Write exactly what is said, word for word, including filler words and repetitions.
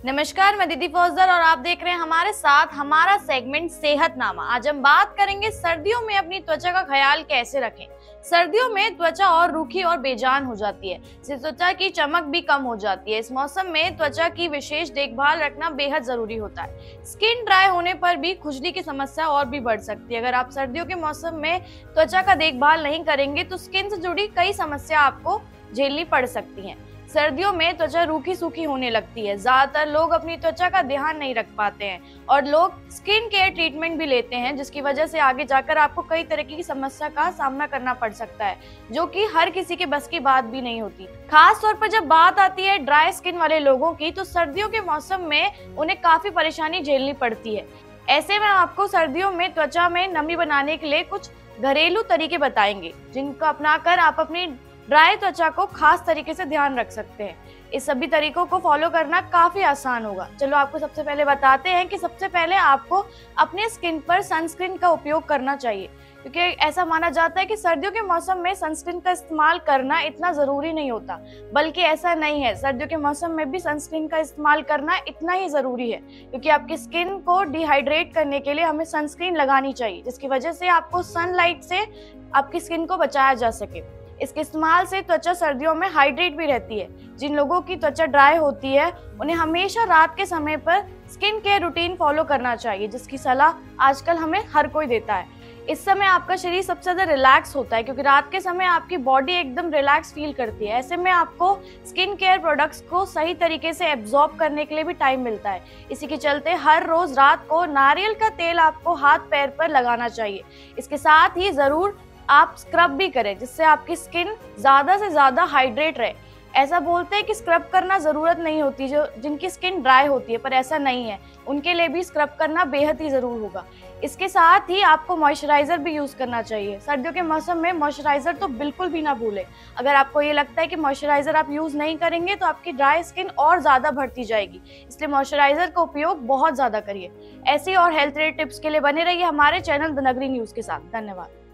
नमस्कार, मैं दीदी फौजदार और आप देख रहे हैं हमारे साथ हमारा सेगमेंट सेहतनामा। आज हम बात करेंगे सर्दियों में अपनी त्वचा का ख्याल कैसे रखें। सर्दियों में त्वचा और रूखी और बेजान हो जाती है, इससे त्वचा की चमक भी कम हो जाती है। इस मौसम में त्वचा की विशेष देखभाल रखना बेहद जरूरी होता है। स्किन ड्राई होने पर भी खुजली की समस्या और भी बढ़ सकती है। अगर आप सर्दियों के मौसम में त्वचा का देखभाल नहीं करेंगे तो स्किन से जुड़ी कई समस्या आपको झेलनी पड़ सकती हैं। सर्दियों में त्वचा रूखी सूखी होने लगती है। ज्यादातर लोग अपनी त्वचा का ध्यान नहीं रख पाते हैं और लोग स्किन केयर ट्रीटमेंट भी लेते हैं, जिसकी वजह से आगे जाकर आपको कई तरह की समस्या का सामना करना पड़ सकता है, जो कि हर किसी के बस की बात भी नहीं होती। खास तौर पर जब बात आती है ड्राई स्किन वाले लोगों की, तो सर्दियों के मौसम में उन्हें काफी परेशानी झेलनी पड़ती है। ऐसे में आपको सर्दियों में त्वचा में नमी बनाने के लिए कुछ घरेलू तरीके बताएंगे, जिनको अपनाकर आप अपनी ड्राई त्वचा को खास तरीके से ध्यान रख सकते हैं। इस सभी तरीकों को फॉलो करना काफी आसान होगा। चलो आपको सबसे पहले बताते हैं कि सबसे पहले आपको अपने स्किन पर सनस्क्रीन का उपयोग करना चाहिए, क्योंकि ऐसा माना जाता है कि सर्दियों के मौसम में सनस्क्रीन का इस्तेमाल करना इतना जरूरी नहीं होता, बल्कि ऐसा नहीं है, सर्दियों के मौसम में भी सनस्क्रीन का इस्तेमाल करना इतना ही जरूरी है, क्योंकि आपकी स्किन को डिहाइड्रेट करने के लिए हमें सनस्क्रीन लगानी चाहिए, जिसकी वजह से आपको सनलाइट से आपकी स्किन को बचाया जा सके। इसके इस्तेमाल से त्वचा सर्दियों में हाइड्रेट भी रहती है। जिन लोगों की त्वचा ड्राई होती है उन्हें हमेशा रात के समय पर स्किन केयर रूटीन फॉलो करना चाहिए, जिसकी सलाह आजकल हमें हर कोई देता है। इस समय आपका शरीर सबसे ज्यादा रिलैक्स होता है, क्योंकि रात के समय आपकी बॉडी एकदम रिलैक्स फील करती है। ऐसे में आपको स्किन केयर प्रोडक्ट्स को सही तरीके से एब्जॉर्ब करने के लिए भी टाइम मिलता है। इसी के चलते हर रोज रात को नारियल का तेल आपको हाथ पैर पर लगाना चाहिए। इसके साथ ही जरूर आप स्क्रब भी करें, जिससे आपकी स्किन ज्यादा से ज्यादा हाइड्रेट रहे। ऐसा बोलते हैं कि स्क्रब करना जरूरत नहीं होती, जो जिनकी स्किन ड्राई होती है, पर ऐसा नहीं है, उनके लिए भी स्क्रब करना बेहद ही जरूर होगा। इसके साथ ही आपको मॉइस्चराइजर भी यूज करना चाहिए। सर्दियों के मौसम में मॉइस्चराइजर तो बिल्कुल भी ना भूलें। अगर आपको ये लगता है कि मॉइस्चराइजर आप यूज नहीं करेंगे तो आपकी ड्राई स्किन और ज्यादा बढ़ती जाएगी, इसलिए मॉइस्चराइजर का उपयोग बहुत ज्यादा करिए। ऐसी और हेल्थ रिलेटेड टिप्स के लिए बने रहिए हमारे चैनल द नगरी न्यूज के साथ। धन्यवाद।